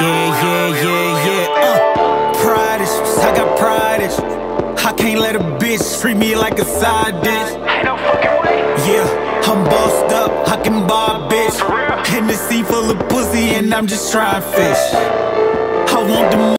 Pride issues, I got pride issues. I can't let a bitch treat me like a side dish. Ain't no fucking way. Yeah, I'm bossed up, I can buy a bitch. For real? In the sea full of pussy and I'm just trying fish. I want the